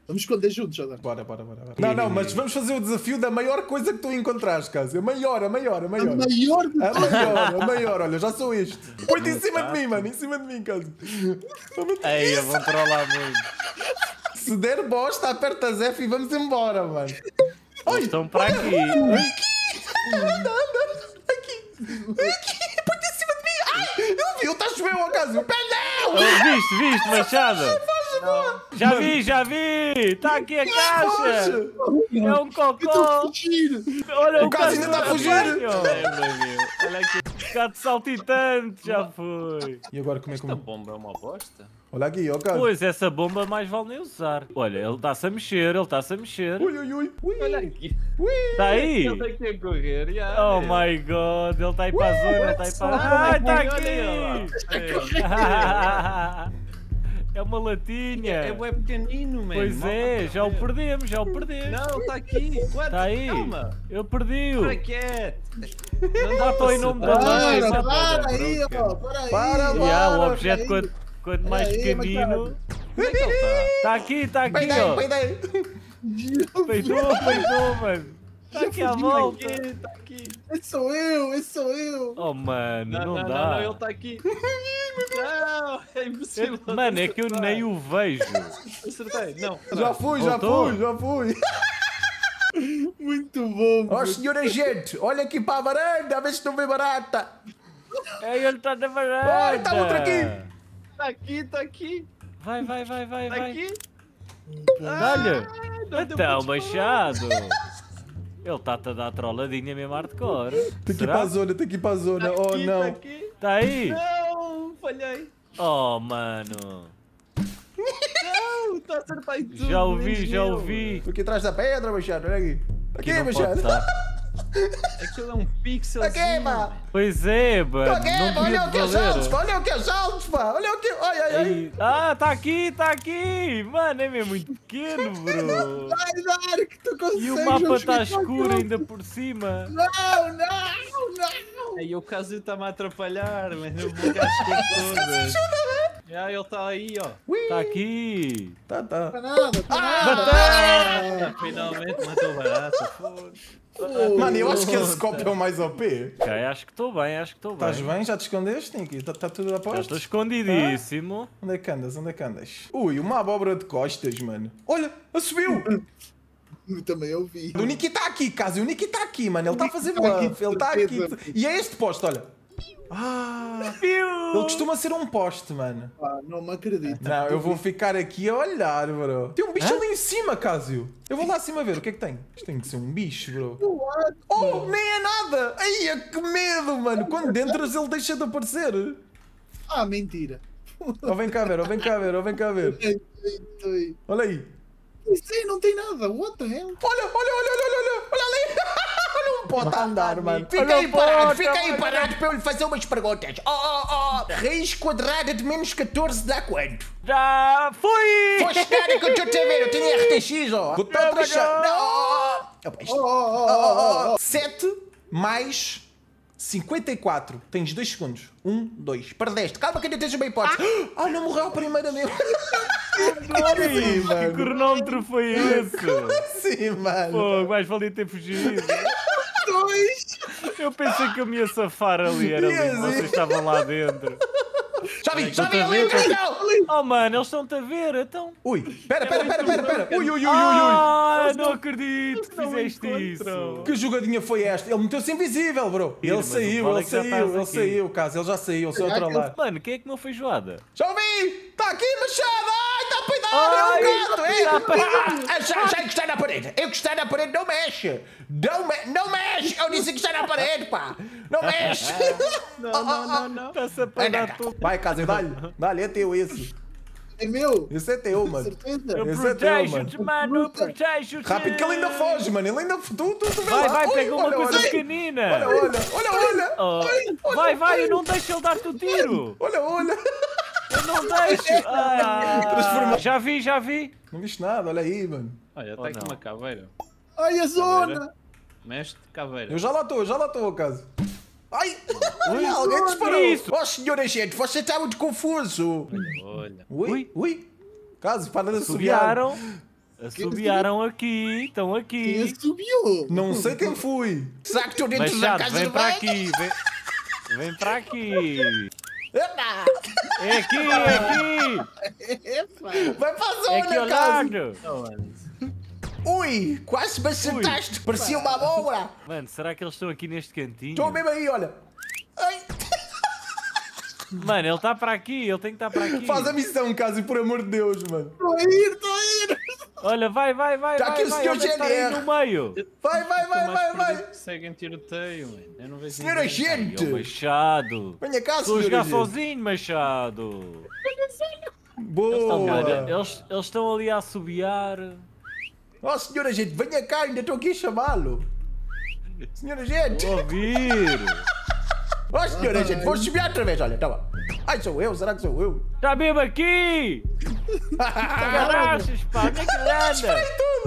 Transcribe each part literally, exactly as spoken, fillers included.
Vamos esconder juntos, Jordão. Bora, bora, bora, bora. Não, não, mas vamos fazer o desafio da maior coisa que tu encontrares, Cássio. A maior, a maior, a maior. A maior de A maior, a maior. Olha, já sou este. Põe-te em cima de mim, mano. Em cima de mim, Cássio. Ei, eu vou trollar muito. Se der bosta, aperta F e vamos embora, mano. Eles estão para aqui. Anda, anda. Aqui. Aqui. Põe-te em cima de mim. Ai, eu vi, está a chover, ó, Cássio. Perdão. Oh, viste, viste, Machado? Já vi, já vi! Está aqui a caixa! É um cocô! Olha O Cássio ainda está a fugir! É, meu Deus. Olha aqui, gato saltitante, já foi! E agora como é que... Esta bomba é uma bosta? Olha aqui, ó, Cássio. Pois, essa bomba mais vale nem usar. Olha, ele está-se a mexer, ele está-se a mexer. Ui, ui, ui. ui. Olha aqui. Ui. Está aí? Ele tem que correr, já. Oh my god, ele está aí para a zona, ele está aí para a... Ah, está aqui! É uma latinha. É bué pequenino, mano. Pois é, já o perdemos, já o perdemos. Não, está aqui. Está aí. Calma. Eu perdi-o. Para quieto. Matou em nome da mãe. Para, para aí, ó. Para aí. Para, E há o objeto quanto, quanto mais Aí, pequenino. Onde é que ele está? Está aqui, está aqui, Peidei, ó. peidei. Peidou, peidou, mano. Está aqui à volta. Está aqui. Esse sou eu, esse sou eu. Oh, mano, Não, não não, dá. não, não, ele está aqui. Não, é impossível. Eu- Mano, é que eu nem o vejo. Acertei. Não. Já fui, já Voltou. fui, já fui. Muito bom. Ó, senhor agente, olha aqui para a varanda, a ver se não vê barata. É, ele está na varanda. Olha, está outro aqui. Está aqui, está aqui. Vai, vai, vai, vai, Está vai. aqui. Dá-lhe. não deu Então, para Machado. Ele está-te a dar trolladinha mesmo hardcore. Tem que ir Será? para a zona, tem que ir para a zona. Está Oh, aqui, não. Está aqui. Está aí? Não, falhei. Oh, mano. Não, está a acertar em tudo. Já ouvi, menos já eu. ouvi. Estou aqui atrás da pedra, Machado, olha aqui. Aqui Aqui, não pode Machado. estar. Aquilo é um pixel. Aqui, pá. Pois é, mano. Aqui, Não pá, olha devia o que é valer. saltos, pá. Olha o que é saltos, pá. Olha o que... Olha, olha, olha. Aí- Ah, está aqui, está aqui. Mano, é mesmo muito pequeno, bro. Vai dar, que tu consegues. E o mapa vamos está ficar escuro com- ainda por cima. Não, não, não. Aí o caso está-me a atrapalhar, mas eu vou cá as coisas todas. Já, ele está aí, ó. Está aqui. Tá, tá. Para nada, para nada. Ah, finalmente matou barata. Foda. Oh, Mano, eu acho que esse copo é o mais O P. Ok, acho que estou bem, acho que estou bem. Estás bem? Já te escondeste, Niki? Está tá tudo a Já posto? estou escondidíssimo. Onde é que andas? Onde é que andas? Ui, uma abóbora de costas, mano. Olha, subiu! Eu também ouvi. O Niki está aqui, Cássio. O Niki está aqui, mano. Ele está a fazer Tá aqui, bluff. Ele está certeza. aqui. E é este poste, olha. Ah, ele costuma ser um poste, mano. Pá, não me acredito. Não, eu vou ficar aqui a olhar, bro. Tem um bicho ali em cima, Cássio. Eu vou lá acima ver. O que é que tem? Isto tem que ser um bicho, bro. What? Oh, nem é nada! Ai, que medo, mano! Quando entras ele deixa de aparecer. Ah, mentira. Oh, vem cá ver, oh, vem cá ver, oh, vem cá ver. Ei, ei, ei. Olha aí. Isso aí não tem nada. What the hell? Olha, olha, olha, olha, olha, olha ali. Olha um pote a andar, mano. Olha Fica aí o parado, pote, fica aí olha. parado para eu lhe fazer umas perguntas. Oh, oh, oh. Raiz quadrada de menos catorze dá quanto? Já fui! Foste nada que eu estou a ver, eu tenho R T X, ó. Vou-te dar outra chance. Não, oh, oh, oh. Isto- Oh, oh, oh, Oh, oh, oh, oh. oh. sete mais cinquenta e quatro. Tens dois segundos. um, dois. Perdeste. Calma que ainda tens uma hipótese. Ah, não morreu a primeira mesmo. Sim, mano. que cronómetro foi esse? Sim, mano. Pô, mais valia ter fugido. Dois. Eu pensei que eu me ia safar ali, era ali, Yes. vocês estavam lá dentro. Já vi, já vi Estão a ali, ver? não. Oh mano, eles estão-te a ver, então. Ui, pera, pera, pera, pera, pera. Ui, ui, ui, ui, ui. Ah, não acredito que não fizeste encontram. isso. Que jogadinha foi esta? Ele meteu-se invisível, bro. Sim, Ele mas o saiu, foda é ele que já saiu, estás ele aqui. saiu, caso. Ele já saiu, saiu Será outro que lado. Mano, quem é que não foi joada? Já ouvi! Está aqui, Machado! Ai, está a peidar! Ai, É um gato! É! tá a peidar. Ah, já, já que está na parede! Eu que está na parede não mexe! Não, me, não mexe! Eu disse que está na parede, pá! Não mexe! Não, não, não, não. Está-se a Anda peidar cá. tudo. Vai, Cássio, dá-lhe! Dá-lhe, é teu esse! É meu. Esse é teu, mano! Certeza. Eu Esse é teu, protejo-te, mano, protejo-te. Rápido que ele ainda foge, mano! Ele ainda... Tu, tu, tu vê Vai, lá. vai, Ui, pega uma olha, coisa olha. pequenina. Olha, olha, olha, olha! Oh, vai, vai, eu não deixo ele dar-te o tiro. Olha, olha! Eu não deixo. Ah, Transforma- já vi, já vi. Não viste nada, olha aí, mano! Olha, Ou está aqui não? uma caveira. Ai, a zona. Mestre caveira. Eu já lá estou, eu já lá estou, caso. Ai! Ai, alguém que disparou! é isso? Oh, senhor agente, você está muito confuso! Olha. Ui, Ui. ui! Caso, para de assobiar! Subiaram. Assobiaram aqui, estão Quem aqui. subiu? Não sei quem fui. Será que estou dentro da Machado, casa vem de para banho? aqui, vem, vem para aqui. Epa! É aqui, é aqui. Epa. Vai para a É aqui zona, ao casa. lado. Ui, quase me acertaste. Parecia uma abóbora. Mano, será que eles estão aqui neste cantinho? Estou mesmo aí, olha. Ai. Mano, ele está para aqui, ele tem que estar para aqui. Faz a missão, Cássio, por amor de Deus, mano. Estou a ir, estou a ir. Olha, vai, vai, vai, Tá vai, aqui o vai, senhor ele deve estar aí G N R. no meio. Vai, vai, vai, vai, vai. Seguem tiroteio, mano. Eu não vejo Senhora ninguém. Ai, gente. ô Machado. Venha cá, Estou a senhora jogar gente. sozinho, Machado. Boa. Olha, eles, eles estão ali a assobiar. Oh, senhora gente, venha cá, ainda estou aqui a chamá-lo. Senhora gente. Estou a ouvir. Oh, senhora gente, vou subir outra vez, olha, toma. Ai, sou eu, será que sou eu? Está mesmo aqui. Garachas, pá, onde é que ele anda?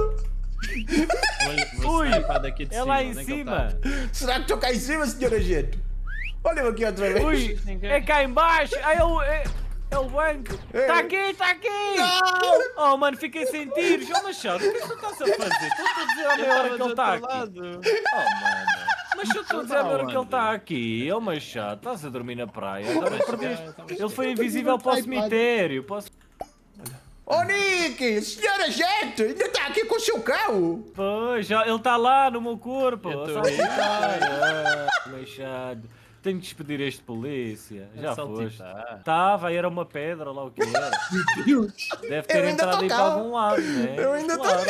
Vou- vou Ui, snipar daqui de é lá cima, em onde é que ele cima. tá? Será que estou cá em cima, senhora gente? Olha-me aqui outra vez. Ui, Ninguém. é cá em baixo. Ah, é o, é, é o banco. É. Está aqui, está aqui. Oh, mano, fiquei sem tiros. Oh, Machado, o que é que tu estás a fazer? Estou a dizer a meia hora que ele está aqui. Lado. Oh, mano. Mas eu estou a dizer a meia hora que ele está aqui. Oh, Machado, estás a dormir na praia. Agora perdeste. Ele foi invisível para o cemitério. Posso... Oh, Nick, senhora gente, ainda está aqui com o seu carro. Pois, já, ele está lá no meu corpo. Eu tô Só aí. ficar. Ah, Machado. Tenho de despedir este polícia. Já foste. Saltitar. Estava, era uma pedra lá o que era. Deus. Deve ter Eu ainda entrado tô aí cá. para algum lado, né? Eu ainda tô- claro.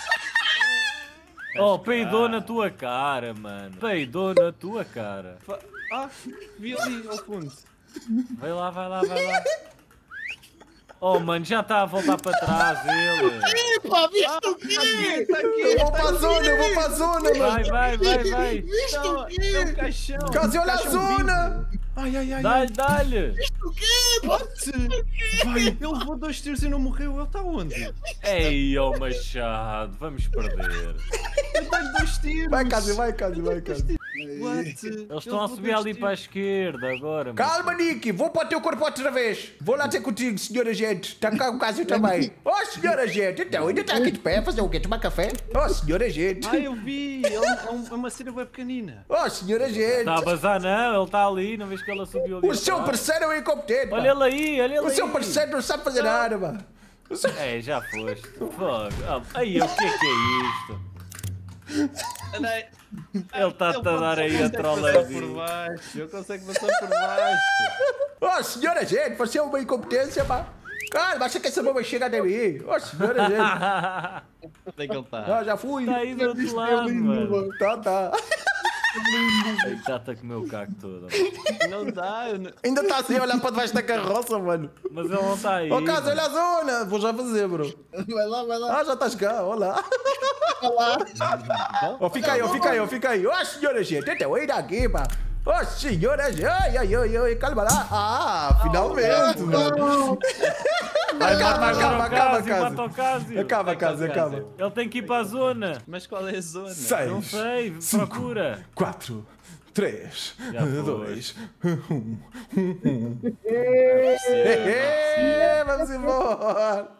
Oh, peidou na tua cara, mano. Peidou na tua cara. Fa- Ah, vi ali ao fundo. Vai lá, vai lá, vai lá. Oh, mano, já está a voltar para trás ele. Epa, viste o quê? Está aqui, Eu vou está para a aqui. zona, eu vou para a zona, Vai, mano. vai, vai, vai. Viste o Não, é um quê? caixão. Cássio, olha a Caixão zona. Ai, ai, ai, ai. Dá-lhe, dá-lhe. Viste o quê? What? Vai, ele levou dois tiros e não morreu. Ele está onde? Ei, oh Machado, vamos perder. Eu dei dois tiros. Vai, Cássio, vai, Cássio, vai, Cássio. What? Eles estão a subir ali para a esquerda agora. Calma, Nick, vou para o teu corpo outra vez. Vou lá ter contigo, senhora gente. Está cá o Cássio também. Oh, senhora gente, então ainda está aqui de pé a fazer o quê? Tomar café? Oh, senhora gente. Ah, eu vi. Ele é um- é uma cena bem pequenina. Oh, senhora gente. Está a bazar, não, ele está ali, não vês que ele subiu ali. O seu atrás? parceiro é incompetente. Olha pá. ele aí, olha ele O aí. seu parceiro não sabe fazer nada, mano. O seu- É, já foste. Fogo. Ah, aí, o que é que é isto? Andei. Ele está-te a dar aí a Ele consegue passar por trolezinha. baixo. Ele consegue passar por baixo. Oh, senhora gente, você é uma incompetência, pá. Calma, acha que essa bomba chega até mim? Oh, senhora gente. Onde é que ele está? Ah, já fui. Está aí do outro Isto é lado, lindo, mano. mano. Tá, tá. Aí está-te a comer o caco todo. Não dá. Eu não... Ainda está assim a olhar para debaixo da carroça, mano. Mas ele não está aí. Oh, Cássio, mano. olha a zona. Vou já fazer, bro. Vai lá, vai lá. Ah, já estás cá, olha lá. Vai lá. Oh, fica aí, oh, fica aí, oh, fica aí. Oh, senhora gente, então aí daqui, pá. Oh, senhora gente, ai, ai, ai, ai, calma lá. Ah, finalmente, mano. Vai Acaba, matar acaba, agora o acaba, Cássio, mata Cássio. o Cássio. Acaba, Cássio, acaba. Ele tem que ir para a zona. Mas qual é a zona? Seis, Não sei, cinco, procura. quatro, três, Já foi. dois, um. Deve ser, deve ser. Vamos embora.